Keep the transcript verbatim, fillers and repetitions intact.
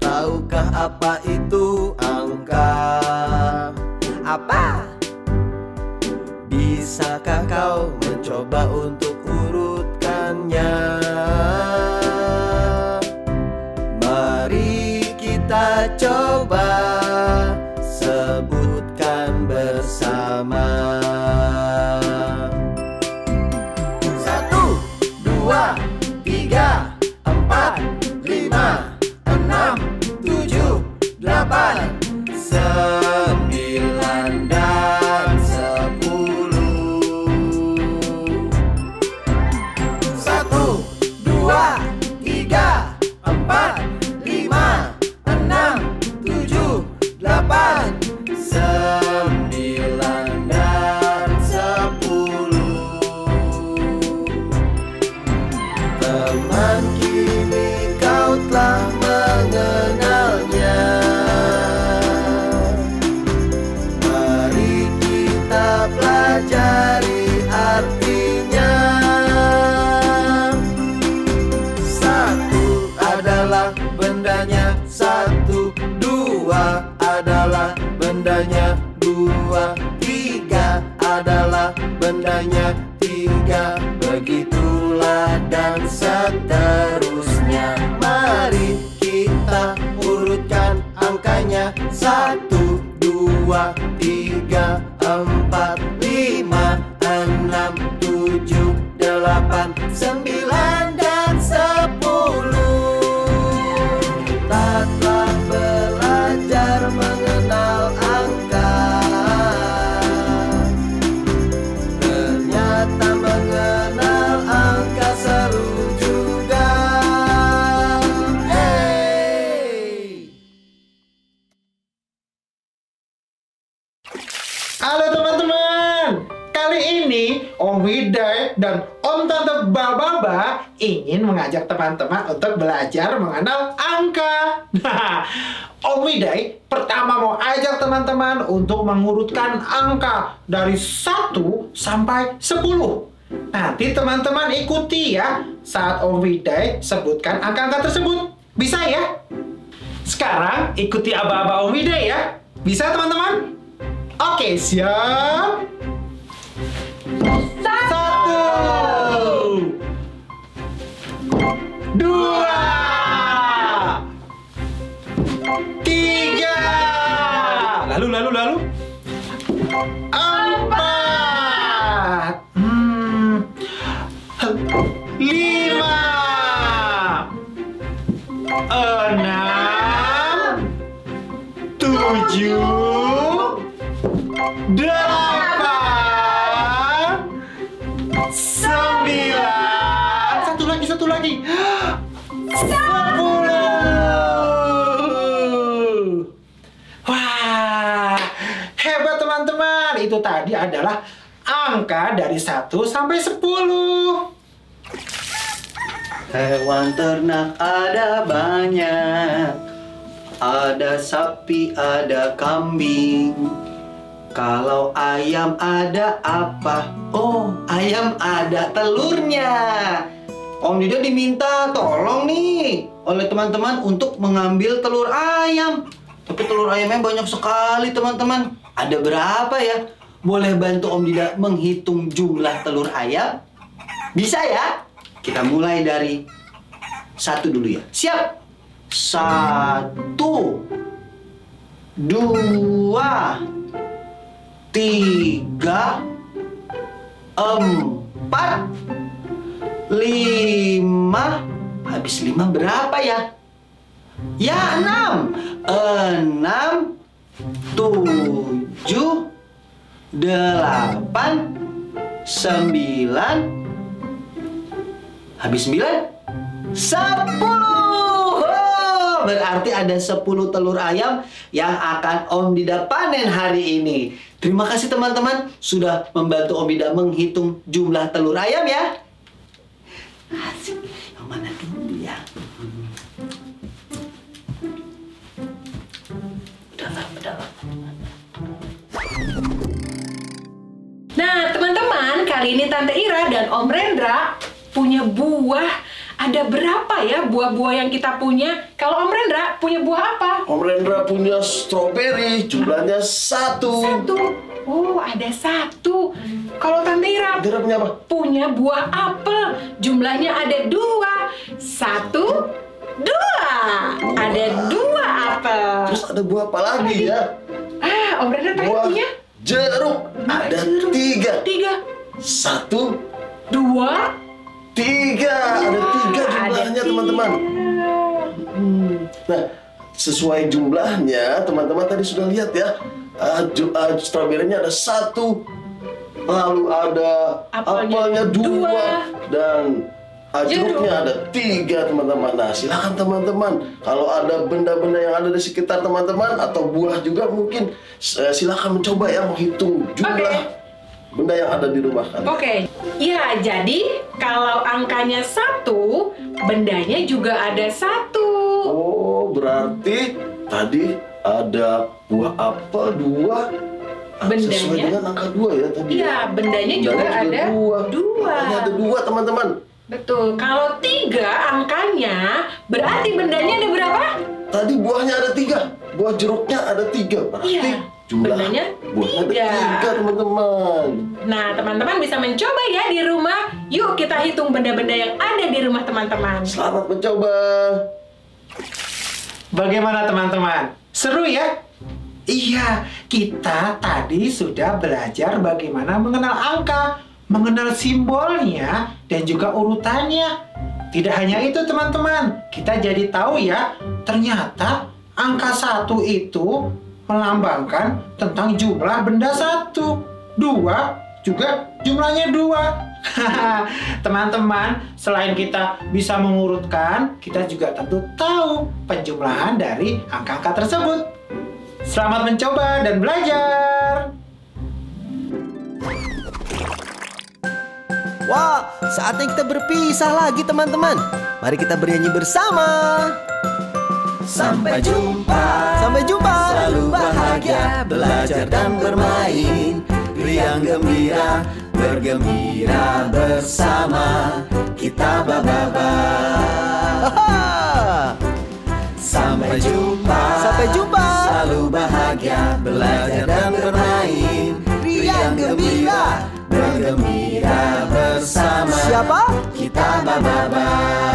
tahukah apa itu angka? Apa? Bisakah kau mencoba untuk urutkannya? Mari kita coba sebutkan bersama. Satu, dua, tiga, empat, lima, enam, tujuh, delapan, sembilan, dan sepuluh. Satu, dua, tiga, empat, lima, enam, tujuh, delapan, sembilan, dan sepuluh. Teman, kini kau telah mengenalnya. Mari kita pelajari artinya. Satu adalah bendanya satu, dua adalah bendanya dua, tiga adalah bendanya tiga, begitulah dan seterusnya. Mari kita urutkan angkanya. Satu, dua, tiga, empat, lima, enam, tujuh, delapan, sembilan, dan sepuluh. Kita telah belajar mengenal angka. Ternyata mengenal angka seru juga. Hey! Halo teman-teman, kali ini Om Hidayat dan Om Tante Bababa ingin mengajak teman-teman untuk belajar mengenal angka. Nah, Om Hidayat pertama mau ajak teman-teman untuk mengurutkan angka dari satu sampai sepuluh. Nanti teman-teman ikuti ya saat Om Hidayat sebutkan angka-angka tersebut. Bisa ya? Sekarang ikuti aba-aba Om Hidayat ya. Bisa teman-teman? Oke, siap. Satu, dua, tiga, lalu lalu lalu, empat, hmm, lima, enam, tujuh, delapan, sembilan, satu lagi, satu lagi, sepuluh. Wah, hebat teman-teman. Itu tadi adalah angka dari satu sampai sepuluh. Hewan ternak ada banyak. Ada sapi, ada kambing. Kalau ayam ada apa? Oh, ayam ada telurnya. Om Dido diminta tolong nih oleh teman-teman untuk mengambil telur ayam. Tapi telur ayamnya banyak sekali teman-teman. Ada berapa ya? Boleh bantu Om Dido menghitung jumlah telur ayam? Bisa ya? Kita mulai dari satu dulu ya. Siap? Satu, dua, tiga, empat, lima. Habis lima berapa ya? Ya, enam. Enam, tujuh, delapan, sembilan. Habis sembilan, sepuluh. Oh, berarti ada sepuluh telur ayam yang akan Om Dida panen hari ini. Terima kasih teman-teman sudah membantu Om Dida menghitung jumlah telur ayam ya. Asik. Yang mana dulu ya? Udahlah, udahlah. Nah, teman-teman, kali ini Tante Ira dan Om Rendra punya buah. Ada berapa ya buah-buah yang kita punya? Kalau Om Rendra punya buah apa? Om Rendra punya stroberi, jumlahnya satu. Satu. Oh, ada satu. Kalau Tante Ira Tante Ira punya apa? punya buah apel, jumlahnya ada dua. Satu, dua. Ada dua apel. Terus ada buah apa lagi ya? Ah, Om Rendra tadi Buah punya jeruk, ada jeruk. tiga. Tiga, Satu, dua, tiga. Ada tiga Ada jumlahnya tiga. teman-teman. Hmm. Nah, sesuai jumlahnya teman-teman tadi sudah lihat ya. Uh, ju- uh, stroberinya ada satu, lalu ada Apelnya apelnya dua, dua. dan uh, Jeruk. jeruknya ada tiga teman-teman. Nah, silakan teman-teman kalau ada benda-benda yang ada di sekitar teman-teman atau buah juga mungkin uh, silakan mencoba ya menghitung jumlah Oke. benda yang ada di rumah kalian. Oke, ya jadi kalau angkanya satu, bendanya juga ada satu. Oh, berarti tadi ada buah apel dua. Ah, Bendanya? sesuai dengan angka dua ya tadi. Iya, bendanya juga ada dua. dua. Angkanya ada dua teman-teman. Betul. Kalau tiga angkanya, berarti bendanya ada berapa? Tadi buahnya ada tiga, buah jeruknya ada tiga. Berarti Iya, jumlah bendanya buahnya tiga. ada tiga teman-teman. Nah, teman-teman bisa mencoba ya di rumah. Yuk kita hitung benda-benda yang ada di rumah teman-teman. Selamat mencoba. Bagaimana teman-teman? Seru ya? Iya, kita tadi sudah belajar bagaimana mengenal angka, mengenal simbolnya, dan juga urutannya. Tidak hanya itu teman-teman, kita jadi tahu ya, ternyata angka satu itu melambangkan tentang jumlah benda satu. Dua juga jumlahnya dua. Teman-teman, selain kita bisa mengurutkan, kita juga tentu tahu penjumlahan dari angka-angka tersebut. Selamat mencoba dan belajar. Wah, saatnya kita berpisah lagi teman-teman. Mari kita bernyanyi bersama. Sampai jumpa, sampai jumpa. Selalu bahagia, belajar dan bermain. Riang gembira, bergembira bersama. Kita ba-ba-ba. Sampai jumpa, sampai jumpa. Selalu bahagia, belajar dan bermain. Riang gembira, bergembira bersama. Siapa? Kita ba-ba-ba.